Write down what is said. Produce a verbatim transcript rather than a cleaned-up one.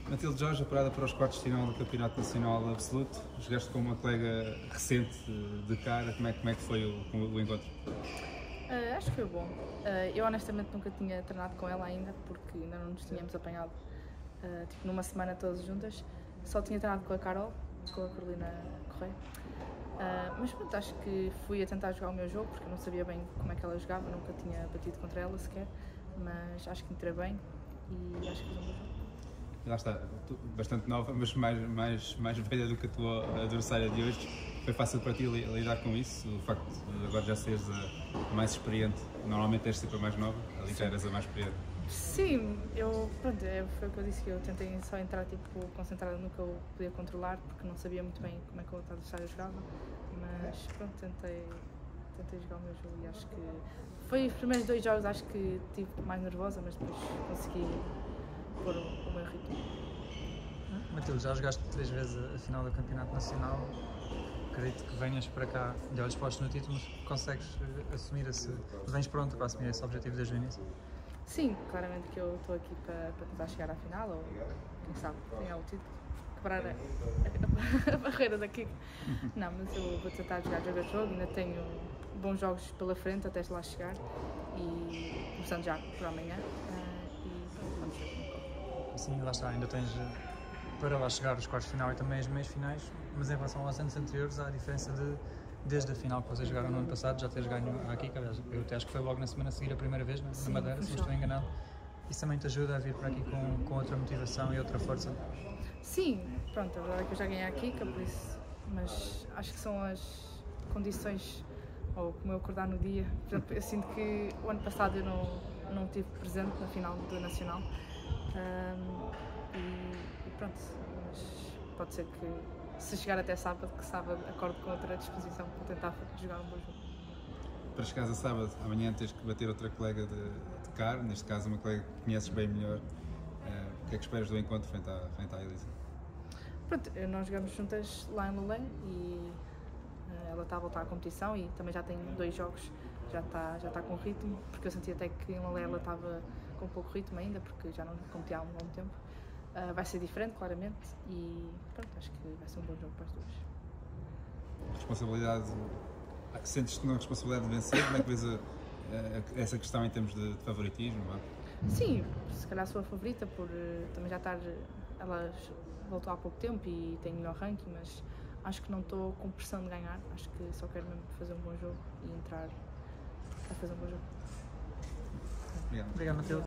Matilde Jorge, apurada para os quartos de final do Campeonato Nacional Absoluto. Jogaste com uma colega recente de cara. Como é, como é que foi o, o encontro? Uh, acho que foi bom. Uh, eu honestamente nunca tinha treinado com ela ainda, porque ainda não nos tínhamos apanhado uh, tipo, numa semana todas juntas. Só tinha treinado com a Carol, com a Carolina Correia. Uh, mas pronto, acho que fui a tentar jogar o meu jogo, porque eu não sabia bem como é que ela jogava, nunca tinha batido contra ela sequer, mas acho que entrei bem e acho que fiz um bom jogo. Lá está, bastante nova, mas mais, mais, mais velha do que a tua adversária de hoje. Foi fácil para ti lidar com isso? O facto de agora já seres a mais experiente, normalmente és sempre a mais nova, ali já eras a mais experiente. Sim, eu, pronto, é, foi o que eu disse, que eu tentei só entrar tipo, concentrada no que eu podia controlar, porque não sabia muito bem como é que o outro adversário jogava, mas pronto, tentei, tentei jogar o meu jogo e acho que foi os primeiros dois jogos, acho que estive mais nervosa, mas depois consegui pôr o, o meu ritmo. Matilde, já jogaste três vezes a final do Campeonato Nacional. Acredito que venhas para cá de olhos postos no título, mas consegues assumir esse. Vens pronto para assumir esse objetivo desde o início? Sim, claramente que eu estou aqui para, para tentar chegar à final, ou quem sabe ganhar o título, quebrar a, a, a barreira daqui. Não, mas eu vou tentar jogar jogo a jogo, ainda tenho bons jogos pela frente até lá chegar, e começando já por amanhã, uh, e vamos ver como corre. Sim, lá está, ainda tens para lá chegar os quartos de final e também as meias finais, mas em relação aos anos anteriores há a diferença de, desde a final que vocês jogaram no ano passado, já teres ganho aqui, aliás, eu até acho que foi logo na semana a seguir a primeira vez, na, Sim, na Madeira, se não estou enganado. Isso também te ajuda a vir para aqui com, com outra motivação e outra força? Sim, pronto, a verdade é que eu já ganhei a Kika, por isso, mas acho que são as condições, ou como eu acordar no dia. Por exemplo, eu sinto que o ano passado eu não, não estive presente na final do Nacional, um, e, e pronto, mas pode ser que se chegar até sábado, que sábado acorde com outra disposição para tentar jogar um bom jogo. Para chegares a sábado, amanhã tens que bater outra colega de, de cara, neste caso uma colega que conheces bem melhor. Uh, o que é que esperas do encontro frente à, frente à Elisa? Pronto, nós jogamos juntas lá em Lolé e uh, ela está a voltar à competição e também já tem dois jogos, já está, já está com ritmo, porque eu senti até que em Lolé ela estava com pouco ritmo ainda, porque já não competia há um bom tempo. Uh, vai ser diferente, claramente, e pronto, acho que vai ser um bom jogo para as duas. Responsabilidade, sentes-te na responsabilidade de vencer? Como é que vês a, a, essa questão em termos de, de favoritismo? Não? Sim, se calhar sou a favorita por uh, também já estar, ela voltou há pouco tempo e tem melhor ranking, mas acho que não estou com pressão de ganhar, acho que só quero mesmo fazer um bom jogo e entrar a fazer um bom jogo. Obrigado. Obrigado, Matilde.